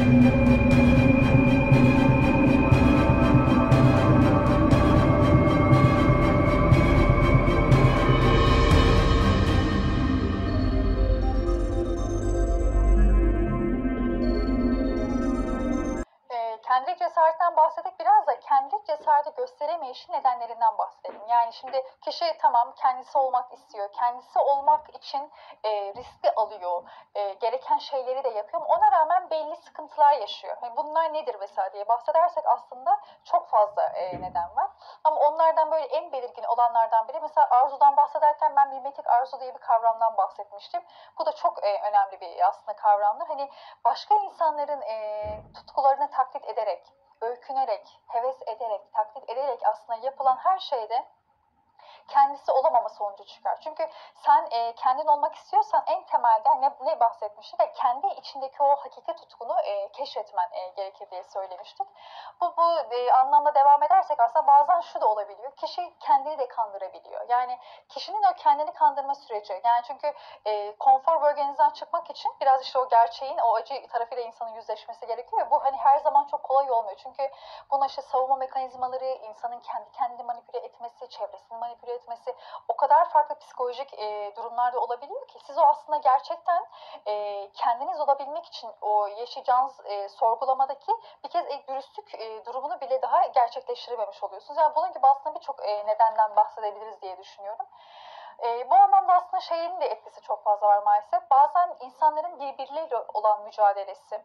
Kendi cesaretten bahsettik biraz da kendi cesareti gösteremeyişin nedenlerinden bahsedelim. Yani şimdi kişi tamam kendisi olmak istiyor, kendisi olmak için riski alıyor, gereken şeyleri de yapıyor ama ona rağmen belli sıkıntılar yaşıyor. Yani bunlar nedir mesela diye bahsedersek aslında çok fazla neden var. Ama onlardan böyle en belirgin olanlardan biri mesela arzudan bahsederken ben mimetik arzu diye bir kavramdan bahsetmiştim. Bu da çok önemli bir aslında kavramdır. Hani başka insanların tutkularını taklit ederek, öykünerek, heves ederek, taklit ederek aslında yapılan her şeyde kendisi olamama sonucu çıkar. Çünkü sen kendin olmak istiyorsan en temelde ne bahsetmiştik? Kendi içindeki o hakiki tutkunu keşfetmen gerekir diye söylemiştik. Bu anlamda devam edersek aslında bazen şu da olabiliyor. Kişi kendini de kandırabiliyor. Yani kişinin o kendini kandırma süreci. Yani çünkü konfor bölgenizden çıkmak için biraz işte o gerçeğin, o acı tarafıyla insanın yüzleşmesi gerekiyor. Bu hani her zaman çok kolay olmuyor. Çünkü buna işte savunma mekanizmaları, insanın kendi kendini manipüle etmesi, çevresini manipüle etmesi o kadar farklı psikolojik durumlarda olabiliyor ki siz o aslında gerçekten kendiniz olabilmek için o yaşayacağınız sorgulamadaki bir kez dürüstlük durumunu bile daha gerçekleştirememiş oluyorsunuz. Yani bunun gibi aslında birçok nedenden bahsedebiliriz diye düşünüyorum. Bu anlamda aslında şeyin de etkisi çok fazla var maalesef. Bazen insanların birbirleriyle olan mücadelesi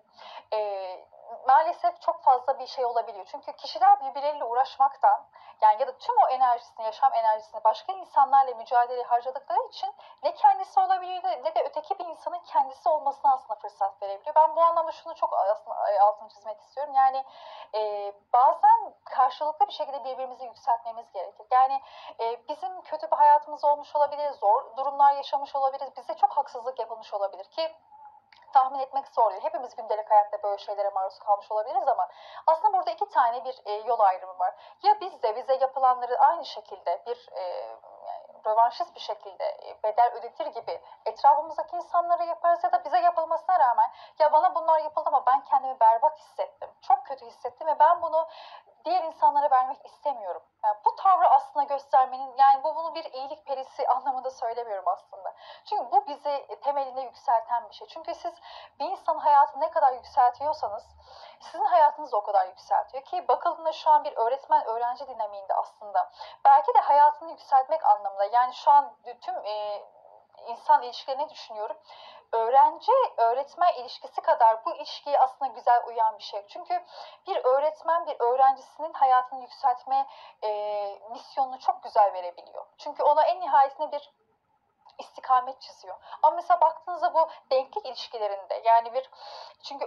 maalesef çok fazla bir şey olabiliyor. Çünkü kişiler birbirleriyle uğraşmaktan yani ya da tüm o enerjisini, yaşam enerjisini başka insanlarla mücadele harcadıkları için ne kendisi olabiliyor ne de öteki bir insanın kendisi olmasına aslında fırsat verebiliyor. Ben bu anlamda şunu çok aslında altını çizmek istiyorum. Yani bazen karşılıklı bir şekilde birbirimizi yükseltmemiz gerekir. Yani bizim kötü bir hayatımız olmuş olabilir, zor durumlar yaşamış olabiliriz, bize çok haksızlık yapılmış olabilir ki tahmin etmek zor değil. Hepimiz gündelik hayatta böyle şeylere maruz kalmış olabiliriz ama aslında burada iki tane bir yol ayrımı var. Ya biz de bize yapılanları aynı şekilde bir rövanşist bir şekilde bedel ödetir gibi etrafımızdaki insanlara yaparız ya da bize yapılmasına rağmen ya bana bunlar yapıldı ama ben kendimi berbat hissettim, çok kötü hissettim ve ben bunu diğer insanlara vermek istemiyorum. Yani bu tavrı aslında göstermenin, yani bunu bir iyilik perisi anlamında söylemiyorum aslında. Çünkü bu bizi temelinde yükselten bir şey. Çünkü siz bir insanın hayatını ne kadar yükseltiyorsanız sizin hayatınız da o kadar yükseltiyor ki bakıldığında şu an bir öğretmen öğrenci dinamiğinde aslında belki de hayatını yükseltmek anlamında, yani şu an tüm insan ilişkilerini düşünüyorum. Öğrenci öğretmen ilişkisi kadar bu ilişkiye aslında güzel uyan bir şey. Çünkü bir öğretmen bir öğrencisinin hayatını yükseltme misyonunu çok güzel verebiliyor. Çünkü ona en nihayetinde bir istikamet çiziyor. Ama mesela baktığınızda bu denklik ilişkilerinde yani çünkü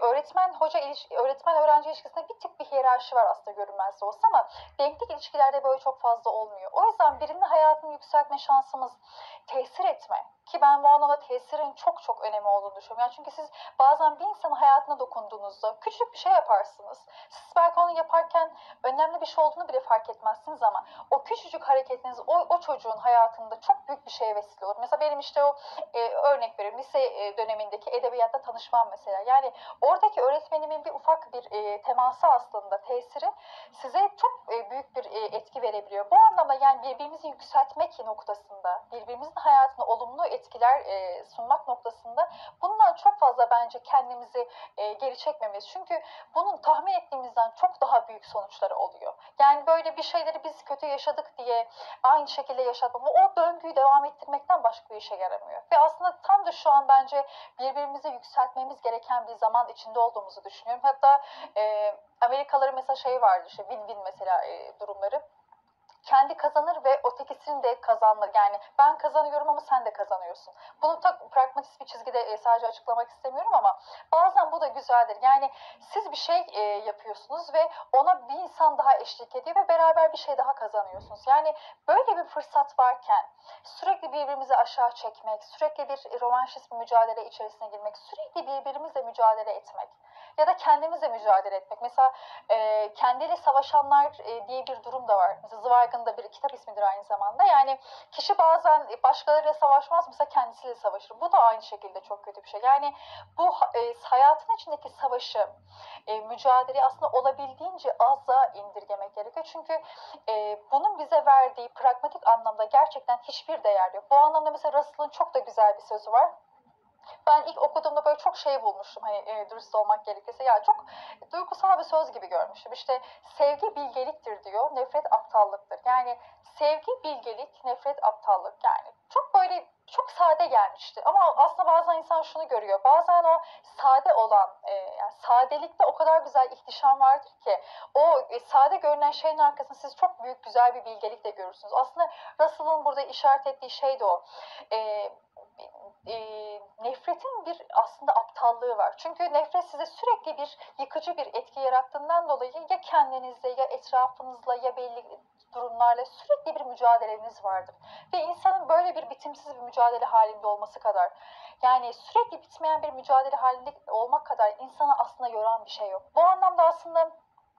öğretmen öğrenci ilişkisinde bir tık bir hiyerarşi var aslında görünmez de olsa ama denklik ilişkilerde böyle çok fazla olmuyor. O yüzden birinin hayatını yükseltme şansımız tesir etme ki ben bu anlamda tesirin çok çok önemli olduğunu düşünüyorum. Yani çünkü siz bazen bir insanın hayatına dokunduğunuzda küçük bir şey yaparsınız. Siz belki onu yaparken önemli bir şey olduğunu bile fark etmezsiniz ama o küçücük hareketiniz o çocuğun hayatında çok büyük bir şeye vesile olur. Mesela benim işte o örnek veriyorum lise dönemindeki edebiyatta tanışmam mesela. Yani oradaki öğretmenimin bir ufak bir teması aslında tesiri size çok büyük bir etki verebiliyor. Bu anlamda yani birbirimizi yükseltmek noktasında, birbirimizin hayatına olumlu etkiler sunmak noktasında bundan çok fazla bence kendimizi geri çekmemeliyiz. Çünkü bunun tahmin ettiğimizden çok daha büyük sonuçları oluyor. Yani böyle bir şeyleri biz kötü yaşadık diye aynı şekilde yaşatmam. O döngüyü devam ettirmekten başka bir işe yaramıyor. Ve aslında tam da şu an bence birbirimizi yükseltmemiz gereken bir zaman içinde olduğumuzu düşünüyorum. Hatta Amerikalıların mesela şey vardır işte win-win mesela durumları. Kendi kazanır ve ötekisinin de kazanır. Yani ben kazanıyorum ama sen de kazanıyorsun. Bunu çok pragmatist bir çizgide sadece açıklamak istemiyorum ama bazen bu da güzeldir. Yani siz bir şey yapıyorsunuz ve ona bir insan daha eşlik ediyor ve beraber bir şey daha kazanıyorsunuz. Yani böyle bir fırsat varken sürekli birbirimizi aşağı çekmek, sürekli bir rövanşist bir mücadele içerisine girmek, sürekli birbirimizle mücadele etmek ya da kendimizle mücadele etmek. Mesela kendiyle savaşanlar diye bir durum da var. Mesela Zweig'ın bir kitap ismidir aynı zamanda. Yani kişi bazen başkalarıyla savaşmaz, mesela kendisiyle savaşır. Bu da aynı şekilde çok kötü bir şey. Yani bu hayatın içindeki savaşı mücadeleyi aslında olabildiğince aza indirgemek gerekiyor. Çünkü bunun bize verdiği pragmatik anlamda gerçekten hiçbir değer yok. Bu anlamda mesela Russell'ın çok da güzel bir sözü var. Ben ilk okuduğumda böyle çok şey bulmuştum, hani dürüst olmak gerekirse. Ya çok duygusal bir söz gibi görmüştüm. İşte sevgi bilgeliktir diyor, nefret aptallıktır. Yani sevgi bilgelik, nefret aptallık. Yani çok böyle çok sade gelmişti. Ama aslında bazen insan şunu görüyor. Bazen o sade olan, yani sadelikte o kadar güzel ihtişam vardır ki o sade görünen şeyin arkasında siz çok büyük güzel bir bilgelik de görürsünüz. Aslında Russell'ın burada işaret ettiği şey de o. E, Nefretin bir aslında aptallığı var. Çünkü nefret size sürekli bir yıkıcı bir etki yarattığından dolayı ya kendinizle ya etrafınızla ya belli durumlarla sürekli bir mücadeleniz vardır. Ve insanın böyle bir bitimsiz bir mücadele halinde olması kadar, yani sürekli bitmeyen bir mücadele halinde olmak kadar insanı aslında yoran bir şey yok. Bu anlamda aslında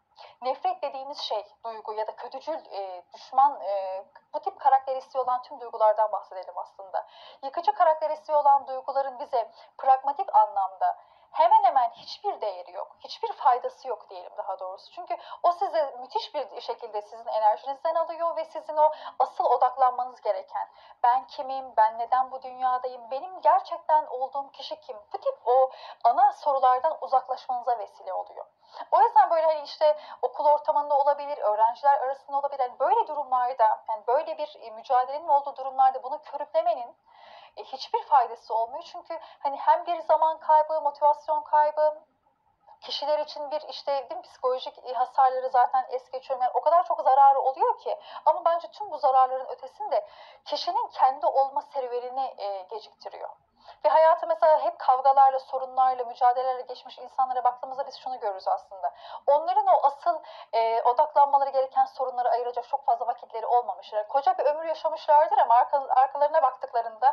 nefret dediğimiz şey, duygu ya da kötücül, düşman, bu tip karakteristiği olan tüm duygulardan bahsedelim aslında. Yıkıcı karakteristiği olan duyguların bize pragmatik anlamda hemen hemen hiçbir değeri yok, hiçbir faydası yok diyelim daha doğrusu. Çünkü o size müthiş bir şekilde sizin enerjinizden alıyor ve sizin o asıl odaklanmanız gereken, ben kimim, ben neden bu dünyadayım, benim gerçekten olduğum kişi kim? Bu tip o ana sorulardan uzaklaşmanıza vesile oluyor. O yüzden böyle hani işte okul ortamında olabilir, öğrenciler arasında olabilir. Yani böyle durumlarda, yani böyle bir mücadelenin olduğu durumlarda bunu körüklemenin hiçbir faydası olmuyor. Çünkü hani hem bir zaman kaybı, motivasyon kaybı, kişiler için bir işte değil mi, psikolojik hasarları zaten es geçiyorum. Yani o kadar çok zararı oluyor ki. Ama bence tüm bu zararların ötesinde kişinin kendi olma serüvenini geciktiriyor. Ve hayatı mesela hep kavgalarla, sorunlarla, mücadelelerle geçmiş insanlara baktığımızda biz şunu görürüz aslında. Onların o asıl odaklanmaları gereken sorunlara ayıracak çok fazla vakitleri olmamışlar. Koca bir ömür yaşamışlardır ama arkalarına baktıklarında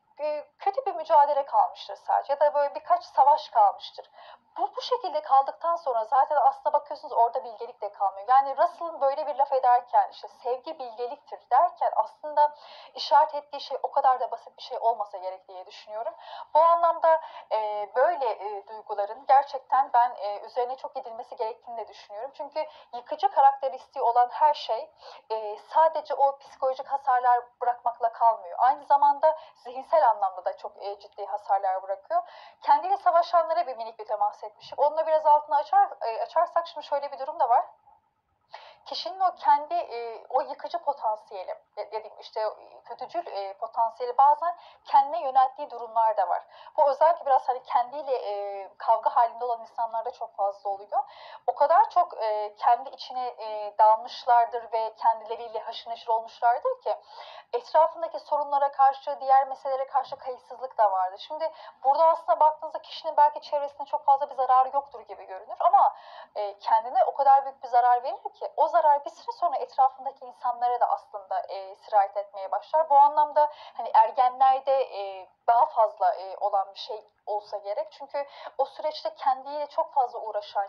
kötü bir mücadele kalmıştır sadece ya da böyle birkaç savaş kalmıştır. Bu şekilde kaldıktan sonra zaten aslına bakıyorsunuz orada bilgelik de kalmıyor. Yani Russell'ın böyle bir laf ederken işte sevgi bilgeliktir derken aslında işaret ettiği şey o kadar da basit bir şey olmasa gerek diye düşünüyorum. Bu anlamda böyle duyguların gerçekten ben üzerine çok gidilmesi gerektiğini de düşünüyorum. Çünkü yıkıcı karakteristiği olan her şey sadece o psikolojik hasarlar bırakmakla kalmıyor. Aynı zamanda zihinsel anlamda da çok ciddi hasarlar bırakıyor. Kendiyle savaşanlara bir minik bir temas etmişim. Onunla biraz altını açarsak şimdi şöyle bir durum da var. Kişinin o kendi o yıkıcı potansiyeli, dediğim işte kötücül potansiyeli bazen kendine yönelttiği durumlar da var. Bu özellikle biraz hani kendiyle kavga halinde olan insanlarda çok fazla oluyor. O kadar çok kendi içine dalmışlardır ve kendileriyle haşır neşir olmuşlardır ki etrafındaki sorunlara karşı, diğer meselelere karşı kayıtsızlık da vardır. Şimdi burada aslında baktığınızda kişinin belki çevresinde çok fazla bir zararı yoktur gibi görünür ama kendine o kadar büyük bir zarar verir ki o zarar bir süre sonra etrafındaki insanlara da aslında sirayet etmeye başlar. Bu anlamda hani ergenlerde daha fazla olan bir şey olsa gerek. Çünkü o süreçte kendiyle çok fazla uğraşan,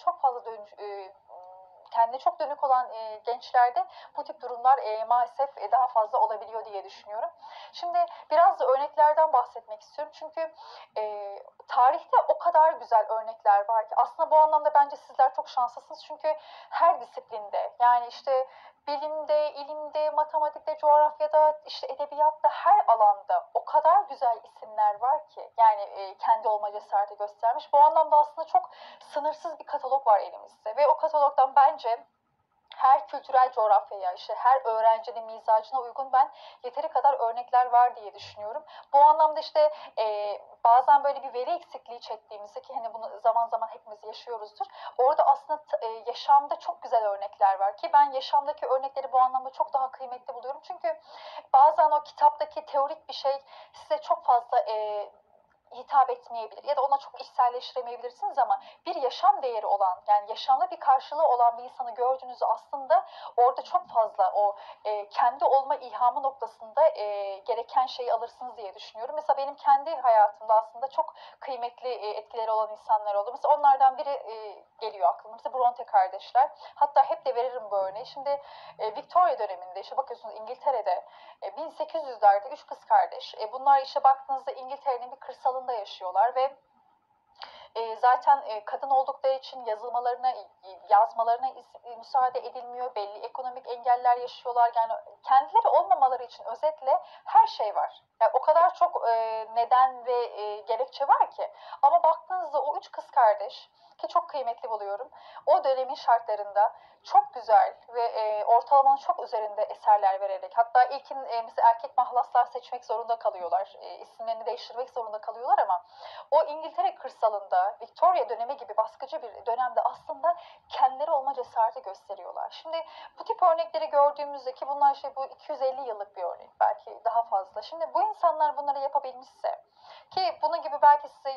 kendine çok dönük olan gençlerde bu tip durumlar maalesef daha fazla olabiliyor diye düşünüyorum. Şimdi biraz da örneklerden bahsetmek istiyorum. Çünkü tarihte o kadar güzel örnekler var ki aslında bu anlamda bence sizler çok şanslısınız. Çünkü her disiplinde yani işte bilimde, ilimde, matematikte, coğrafyada, işte edebiyatta her alanda o kadar güzel isimler var ki yani kendi olma cesareti göstermiş. Bu anlamda aslında çok sınırsız bir katalog var elimizde ve o katalogdan bence her kültürel coğrafyaya, işte her öğrencinin mizacına uygun ben yeteri kadar örnekler var diye düşünüyorum. Bu anlamda işte bazen böyle bir veri eksikliği çektiğimizde ki hani bunu zaman zaman hepimiz yaşıyoruzdur. Orada aslında yaşamda çok güzel örnekler var ki ben yaşamdaki örnekleri bu anlamda çok daha kıymetli buluyorum. Çünkü bazen o kitaptaki teorik bir şey size çok fazla hitap etmeyebilir ya da ona çok içselleştiremeyebilirsiniz ama bir yaşam değeri olan yani yaşamda bir karşılığı olan bir insanı gördüğünüzde aslında orada çok fazla o kendi olma ilhamı noktasında gereken şeyi alırsınız diye düşünüyorum. Mesela benim kendi hayatımda aslında çok kıymetli etkileri olan insanlar oldu. Mesela onlardan biri geliyor aklıma. Mesela Bronte kardeşler. Hatta hep de veririm bu örneği. Şimdi Victoria döneminde işte bakıyorsunuz İngiltere'de 1800'lerde 3 kız kardeş. Bunlar işte baktığınızda İngiltere'nin bir kırsalında yaşıyorlar ve Zaten kadın oldukları için yazmalarına müsaade edilmiyor. Belli ekonomik engeller yaşıyorlar. Yani kendileri olmamaları için özetle her şey var. Yani o kadar çok neden ve gerekçe var ki. Ama baktığınızda o üç kız kardeş, ki çok kıymetli buluyorum, o dönemin şartlarında çok güzel ve ortalamanın çok üzerinde eserler vererek, hatta ilkin mesela erkek mahlaslar seçmek zorunda kalıyorlar, isimlerini değiştirmek zorunda kalıyorlar, ama o İngiltere kırsalında Victoria dönemi gibi baskıcı bir dönemde aslında kendileri olma cesareti gösteriyorlar. Şimdi bu tip örnekleri gördüğümüzde, ki bunlar işte bu 250 yıllık bir örnek, belki daha fazla. Şimdi bu insanlar bunları yapabilmişse, ki bunun gibi belki size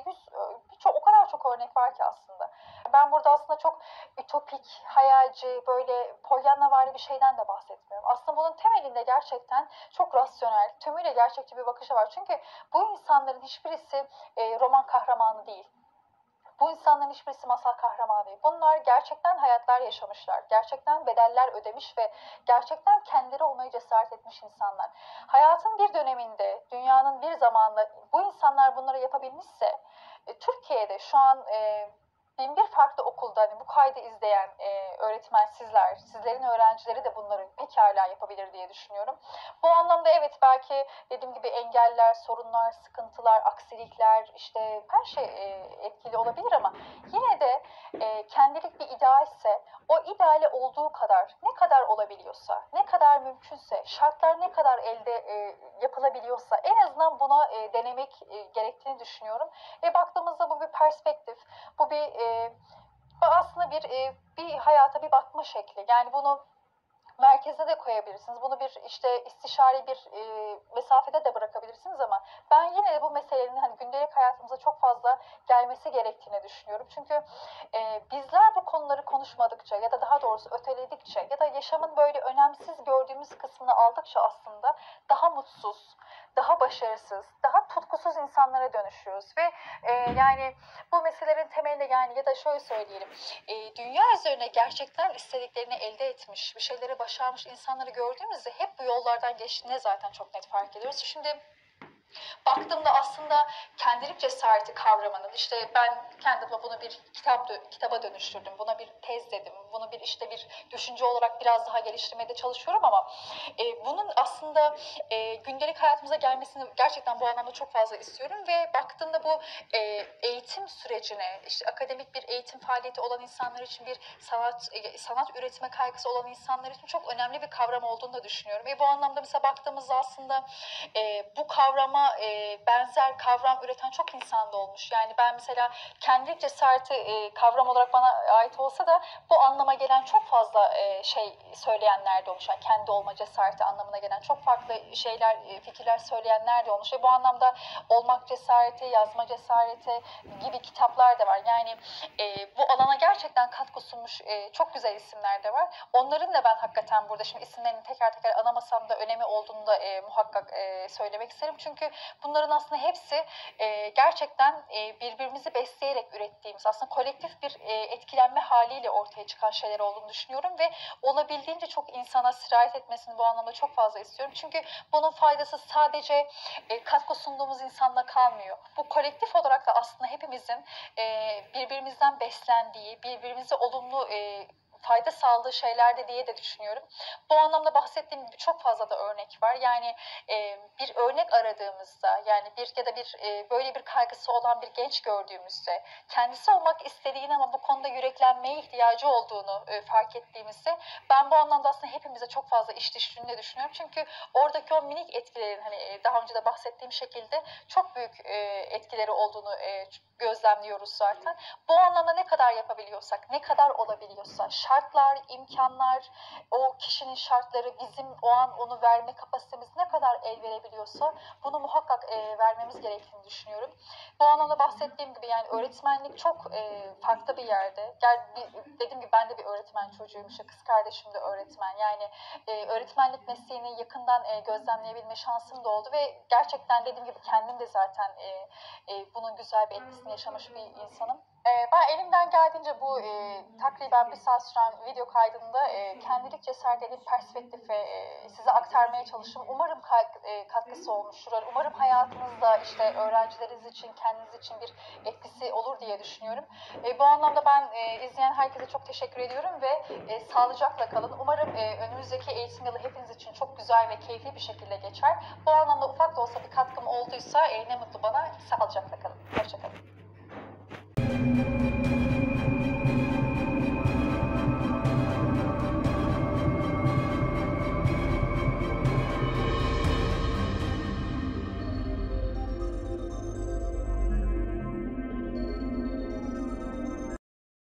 o kadar çok örnek var ki aslında. Ben burada aslında çok ütopik, hayalci, böyle Pollyannavari bir şeyden de bahsetmiyorum. Aslında bunun temelinde gerçekten çok rasyonel, tümüyle gerçekçi bir bakışı var. Çünkü bu insanların hiçbirisi roman kahramanı değil. Bu insanların hiçbirisi masal kahramanı değil. Bunlar gerçekten hayatlar yaşamışlar. Gerçekten bedeller ödemiş ve gerçekten kendileri olmayı cesaret etmiş insanlar. Hayatın bir döneminde, dünyanın bir zamanında bu insanlar bunları yapabilmişse, Türkiye'de şu an bin bir farklı okulda hani bu kaydı izleyen öğretmen sizlerin öğrencileri de bunları pekala yapabilir diye düşünüyorum. Bu anlamda evet, belki dediğim gibi engeller, sorunlar, sıkıntılar, aksilikler, işte her şey etkili olabilir, ama yine de kendilik bir idealse, o ideale olduğu kadar, ne kadar olabiliyorsa, ne kadar mümkünse, şartlar ne kadar elde yapılabiliyorsa en azından buna denemek gerektiğini düşünüyorum. Baktığımızda bu bir perspektif, bu bir aslında bir hayata bir bakma şekli. Yani bunu merkeze de koyabilirsiniz. Bunu bir işte istişare bir mesafede de bırakabilirsiniz, ama ben yine de bu meselenin hani gündelik hayatımıza çok fazla gelmesi gerektiğini düşünüyorum. Çünkü bizler bu konuları konuşmadıkça, ya da daha doğrusu öteledikçe, ya da yaşamın böyle önemsiz gördüğümüz kısmını aldıkça aslında daha mutsuz, daha başarısız, daha tutkusuz insanlara dönüşüyoruz ve yani bu meselelerin temelinde, yani ya da şöyle söyleyelim, dünya üzerine gerçekten istediklerini elde etmiş, bir şeyleri başarmış insanları gördüğümüzde hep bu yollardan geçtiğini zaten çok net fark ediyoruz. Şimdi baktığımda aslında kendilik cesareti kavramının, işte ben kendime bunu bir kitaba dönüştürdüm, buna bir tez dedim, bunu bir işte bir düşünce olarak biraz daha geliştirmeye de çalışıyorum, ama bunun aslında gündelik hayatımıza gelmesini gerçekten bu anlamda çok fazla istiyorum ve baktığımda bu eğitim sürecine, işte akademik bir eğitim faaliyeti olan insanlar için, bir sanat üretme kaygısı olan insanlar için çok önemli bir kavram olduğunu da düşünüyorum. Bu anlamda mesela baktığımızda aslında bu kavrama benzer kavram üreten çok insan da olmuş. Yani ben mesela kendilik cesareti kavram olarak bana ait olsa da bu anlama gelen çok fazla şey söyleyenler de olmuş. Yani kendi olma cesareti anlamına gelen çok farklı şeyler, fikirler söyleyenler de olmuş. Ve bu anlamda olmak cesareti, yazma cesareti gibi kitaplar da var. Yani bu alana gerçekten katkı sunmuş çok güzel isimler de var. Onların da ben hakikaten burada şimdi isimlerini teker teker anamasam da önemi olduğunu da muhakkak söylemek isterim. Çünkü bunların aslında hepsi gerçekten birbirimizi besleyerek ürettiğimiz, aslında kolektif bir etkilenme haliyle ortaya çıkan şeyler olduğunu düşünüyorum ve olabildiğince çok insana sirayet etmesini bu anlamda çok fazla istiyorum. Çünkü bunun faydası sadece katkı sunduğumuz insanla kalmıyor. Bu kolektif olarak da aslında hepimizin birbirimizden beslendiği, birbirimize olumlu fayda sağladığı şeylerde diye de düşünüyorum. Bu anlamda bahsettiğim gibi çok fazla da örnek var. Yani bir örnek aradığımızda, yani bir ya da bir böyle bir kaygısı olan bir genç gördüğümüzde, kendisi olmak istediğini ama bu konuda yüreklenmeye ihtiyacı olduğunu fark ettiğimizde, ben bu anlamda aslında hepimize çok fazla iş düştüğünü düşünüyorum. Çünkü oradaki o minik etkilerin, hani daha önce de bahsettiğim şekilde çok büyük etkileri olduğunu gözlemliyoruz zaten. Bu anlamda ne kadar yapabiliyorsak, ne kadar olabiliyorsa, şartlar, imkanlar, o kişinin şartları, bizim o an onu verme kapasitemiz ne kadar el verebiliyorsa bunu muhakkak vermemiz gerektiğini düşünüyorum. Bu anlamda bahsettiğim gibi yani öğretmenlik çok farklı bir yerde. Dediğim gibi ben de bir öğretmen çocuğuyum. İşte kız kardeşim de öğretmen. Yani öğretmenlik mesleğini yakından gözlemleyebilme şansım da oldu ve gerçekten dediğim gibi kendim de zaten bunun güzel bir etkisini yaşamış bir insanım. Ben elimden geldiğince bu takriben bir saat süren video kaydında kendilik cesaret edip perspektife size aktarmaya çalıştım. Umarım katkısı olmuştur. Umarım hayatınızda işte öğrencileriniz için, kendiniz için bir etkisi olur diye düşünüyorum. Bu anlamda ben izleyen herkese çok teşekkür ediyorum ve sağlıcakla kalın. Umarım önümüzdeki eğitim yılı hepiniz için çok güzel ve keyifli bir şekilde geçer. Bu anlamda ufak da olsa bir katkım olduysa ne mutlu bana. Sağlıcakla kalın. Hoşça kalın.